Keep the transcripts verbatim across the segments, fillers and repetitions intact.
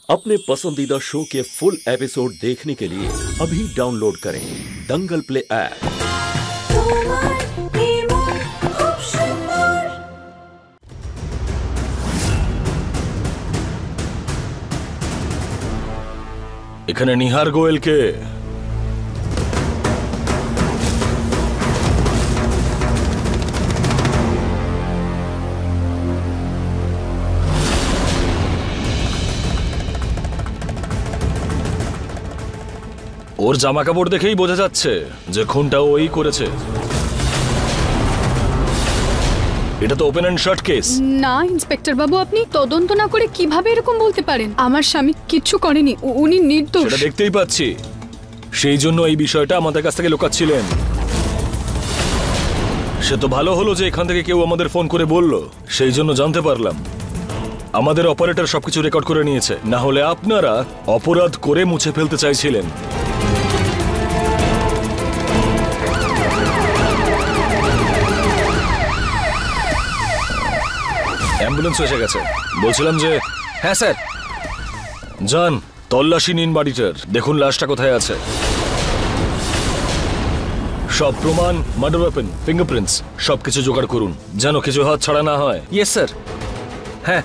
अपने पसंदीदा शो के फुल एपिसोड देखने के लिए अभी डाउनलोड करें दंगल प्ले ऐप। এখানে নিহার গোয়েল কে? ওর জামা কাপড় দেখেই বোঝা যাচ্ছে যে খুনটা ওই করেছে। এটা তো ওপেন এন্ড শার্ট কেস। না ইন্সপেক্টর বাবু, আপনি তদন্ত না করে কিভাবে এরকম বলতে পারেন? আমার স্বামী কিচ্ছু করেনি, উনি নির্দোষ। সেটা দেখতেই পাচ্ছি, সেই জন্য এই বিষয়টা আমাদের কাছ থেকে লুকাচ্ছিলেন। সে তো ভালো হলো যে এখান থেকে কেউ আমাদের ফোন করে বলল, সেই জন্য জানতে পারলাম। আমাদের অপারেটর সবকিছু রেকর্ড করে নিয়েছে, না হলে আপনারা অপরাধ করে মুছে ফেলতে চাইছিলেন। অ্যাম্বুলেন্স এসে গেছে। বলছিলাম যে হ্যাঁ স্যার, যান তল্লাশি নিন বাড়িটার, দেখুন লাশটা কোথায় আছে। সব প্রমাণ, মার্ডার ওয়েপন, ফিঙ্গারপ্রিন্টস সবকিছু জোগাড় করুন, যেন কিছু হাত ছাড়া না হয়। Yes sir. হ্যাঁ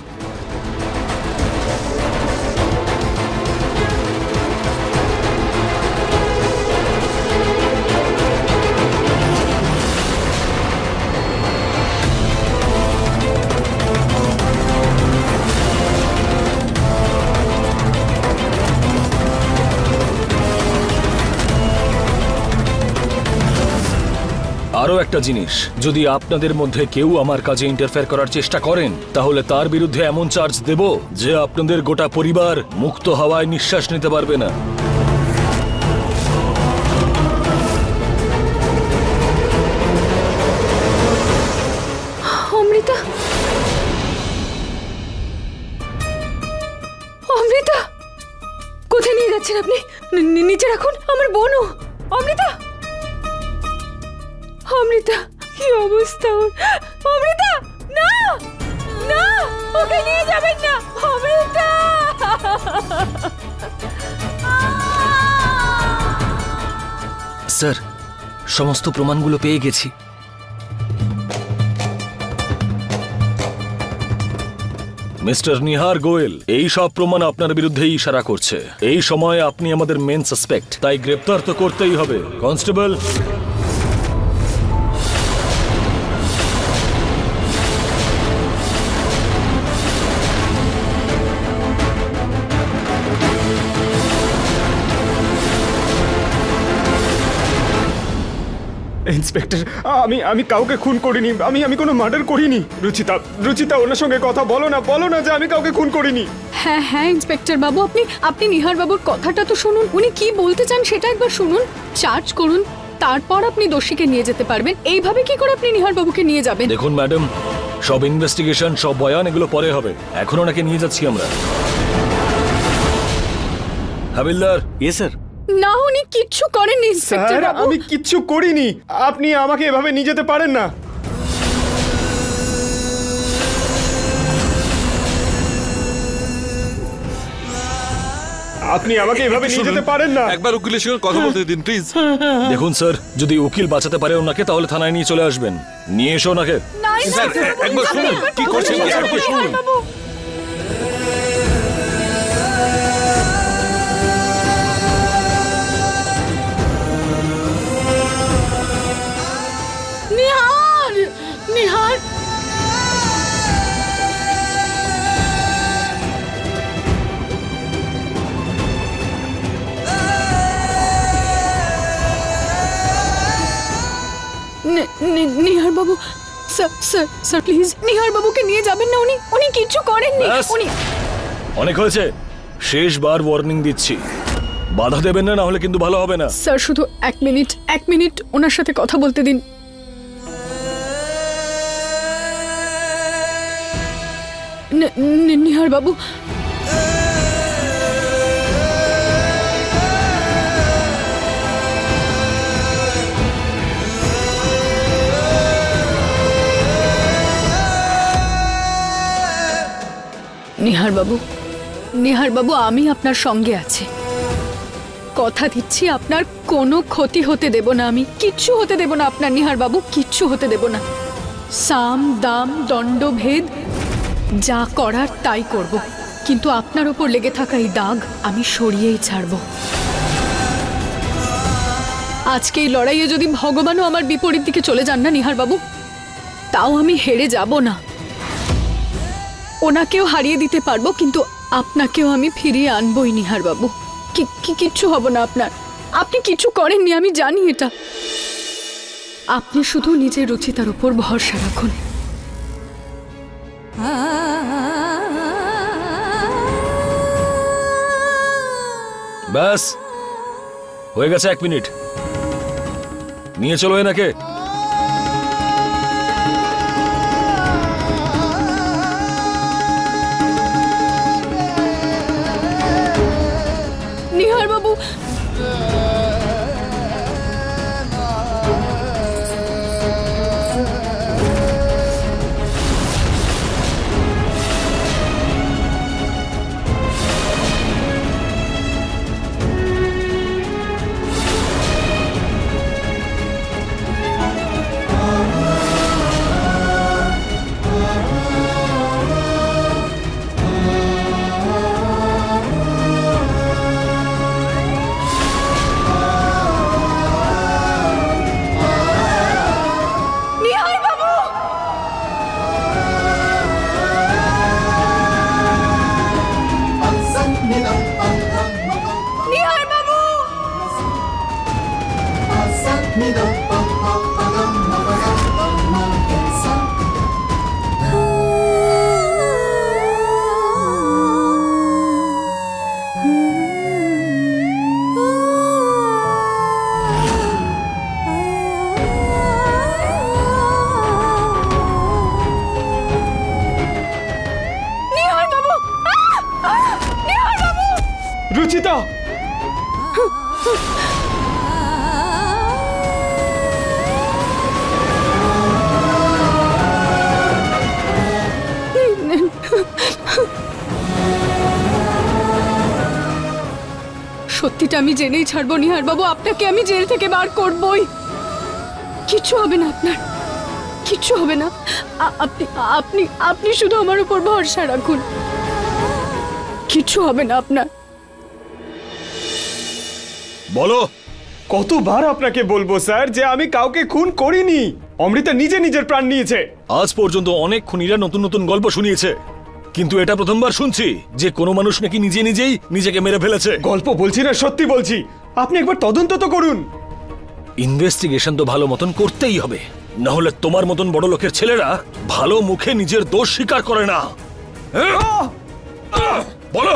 আরো একটা জিনিস, যদি আপনাদের মধ্যে কেউ আমার কাজে ইন্টারফেয়ার করার চেষ্টা করেন, তাহলে তার বিরুদ্ধে এমন চার্জ দেব যে আপনাদের গোটা পরিবার মুক্ত হাওয়ায় নিঃশ্বাস নিতে পারবে না। অমৃতা, অমৃতা কোথায় নিয়ে যাচ্ছেন আপনি? নিচে রাখুন, আমার বোনও। অমৃতা, অমৃতা কি অবস্থা ওর? অমৃতা না না, ওকে নিয়ে যাবেন না। অমৃতা, স্যার সমস্ত প্রমাণগুলো পেয়ে গেছি। মিস্টার নিহার গোয়েল, এই সব প্রমাণ আপনার বিরুদ্ধেই ইশারা করছে। এই সময় আপনি আমাদের মেন সাসপেক্ট, তাই গ্রেপ্তার তো করতেই হবে। কনস্টেবল, ইন্সপেক্টর, আমি আমি কাউকে খুন করিনি, আমি আমি কোনো মার্ডার করিনি। রুচিতা, রুচিতা ওনার সঙ্গে কথা বলো না, বলো না যে আমি কাউকে খুন করিনি। হ্যাঁ হ্যাঁ ইন্সপেক্টর বাবু, আপনি আপনি নিহার বাবুর কথাটা তো শুনুন, উনি কি বলতে চান সেটা একবার শুনুন। চার্জ করুন, তারপর আপনি দোষীকে নিয়ে যেতে পারবেন। এইভাবে কি করে আপনি নিহার বাবুকে নিয়ে যাবেন? দেখুন ম্যাডাম, সব ইনভেস্টিগেশন, সব বয়ান এগুলো পরে হবে, এখন ওনাকে নিয়ে যাচ্ছি আমরা। হাবিলদার। Yes sir. না, উনি কিচ্ছু করেননি ইন্সপেক্টর স্যার, বাবু। আমি কিচ্ছু করিনি, আপনি আমাকে এভাবে নিয়ে যেতে পারেন না। আপনি আমাকে এভাবে নিয়ে যেতে পারেন না। একবার উকিলের সঙ্গে কথা বলতে দিন প্লিজ। দেখুন স্যার, যদি উকিল বাঁচাতে পারে ওনাকে, তাহলে থানায় নিয়ে চলে আসবেন। নিয়ে এসো ওনাকে। না ইন্সপেক্টর বাবু, একবার শুনুন কি করছেন, একবার শুনুন। বাবু, নিহার, নিহার নিহার বাবু, sir sir sir please Nihar বাবুকে নিয়ে যাবেন না, উনি উনি কিচ্ছু করেননি। উনি অনেক হয়েছে, শেষবার ওয়ার্নিং দিচ্ছি, বাধা দেবেন না, না হলে কিন্তু ভালো হবে না। স্যার শুধু এক মিনিট, এক মিনিট ওনার সাথে কথা বলতে দিন। নিহার বাবু, নিহার বাবু, নিহার বাবু, আমি আপনার সঙ্গে আছি। কথা দিচ্ছি আপনার কোনো ক্ষতি হতে দেব না, আমি কিচ্ছু হতে দেব না আপনার নিহার বাবু, কিচ্ছু হতে দেব না। সাম দাম দণ্ডভেদ যা করার তাই করব, কিন্তু আপনার ওপর লেগে থাকা এই দাগ আমি সরিয়েই ছাড়ব। আজকে এই লড়াইয়ে যদি ভগবানও আমার বিপরীত দিকে চলে যান না নিহার বাবু, তাও আমি হেরে যাব না। ওনাকেও হারিয়ে দিতে পারবো, কিন্তু আপনাকেও আমি ফিরিয়ে আনবই নিহার বাবু। কি কিচ্ছু হবে না আপনার, আপনি কিছু করেননি আমি জানি এটা। আপনি শুধু নিজের রুচিতার উপর ভরসা রাখুন। ব্যাস হয়ে গেছে, এক মিনিট। নিয়ে চলো এনাকে। নিহার বাবু, রুচিতা, সত্যিটা আমি জেনেই ছাড়বো নিহার বাবু, আপনাকে আমি জেল থেকে বার করবই। কিচ্ছু হবে না আপনার, কিচ্ছু হবে না। আ- আপনি আপনি আপনি শুধু আমার উপর ভরসা রাখুন, কিচ্ছু হবে না আপনার। বলো। কতবার আপনাকে বলবো স্যার যে আমি কাউকে খুন করিনি। অমৃতা নিজে নিজের প্রাণ নিয়েছে। আজ পর্যন্ত অনেক খুনিরা নতুন নতুন গল্প শুনিয়েছে, কিন্তু এটা প্রথমবার শুনছি যে কোনো মানুষ নাকি নিজে নিজেই নিজেকে মেরে ফেলেছে। গল্প বলছি না, সত্যি বলছি। আপনি একবার তদন্ত তো করুন। ইনভেস্টিগেশন তো ভালো মতন করতেই হবে, না হলে তোমার মতন বড় লোকের ছেলেরা ভালো মুখে নিজের দোষ স্বীকার করে না। হ্যাঁ? আহ! বলো।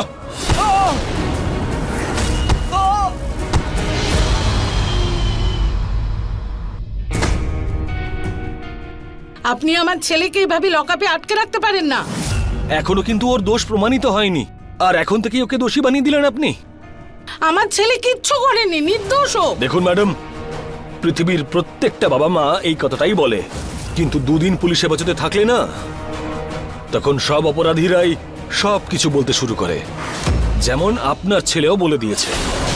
আপনি আমার ছেলেকে এইভাবে লকআপে আটকে রাখতে পারেন না। এখনো কিন্তু ওর দোষ প্রমাণিত হয়নি, আর এখন থেকে ওকে দোষী বানিয়ে দিলেন আপনি। আমার ছেলে কিচ্ছু করেনি, নির্দোষ ও। দেখুন ম্যাডাম, পৃথিবীর প্রত্যেকটা বাবা মা এই কথাটাই বলে, কিন্তু দুদিন পুলিশ হেফাজতে থাকলে না, তখন সব অপরাধীরাই সব কিছু বলতে শুরু করে। যেমন আপনার ছেলেও বলে দিয়েছে,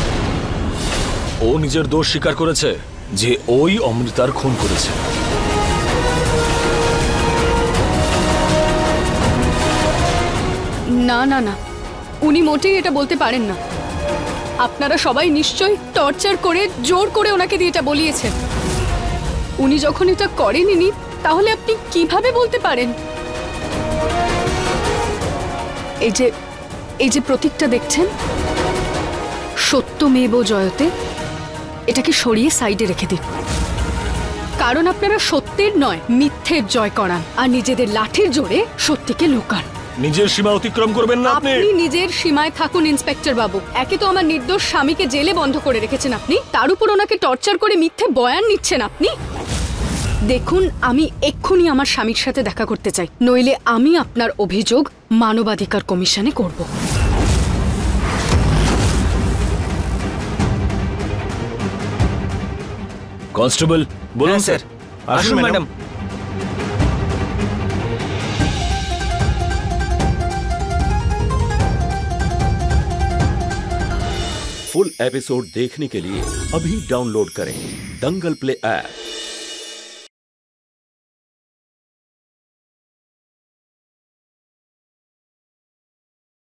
ও নিজের দোষ স্বীকার করেছে যে ওই অমৃতার খুন করেছে। না না না, উনি মোটেই এটা বলতে পারেন না। আপনারা সবাই নিশ্চয়ই টর্চার করে জোর করে ওনাকে দিয়ে এটা বলিয়েছেন। উনি যখন এটা করেননি, তাহলে আপনি কিভাবে বলতে পারেন? এই যে এই যে প্রতীকটা দেখছেন, সত্যমেব জয়তে, এটাকে সরিয়ে সাইডে রেখে দিন। কারণ আপনারা সত্যের নয় মিথ্যের জয় করান, আর নিজেদের লাঠির জোরে সত্যিকে লুকান। নিজের সীমা অতিক্রম করবেন না আপনি। আপনি নিজের সীমায় থাকুন ইন্সপেক্টর বাবু। একে তো আমার নির্দোষ স্বামীকে জেলে বন্ধ করে রেখেছেন আপনি, তার উপর ওনাকে টর্চার করে মিথ্যে বয়ান নিচ্ছেন আপনি। দেখুন, আমি এক্ষুনি আমার স্বামীর সাথে দেখা করতে চাই, নইলে আমি আপনার অভিযোগ মানবাধিকার কমিশনে করব। কনস্টেবল বলুন। স্যার আসুন ম্যাডাম। फुल एपिसोड देखने के लिए अभी डाउनलोड करें दंगल प्ले ऐप।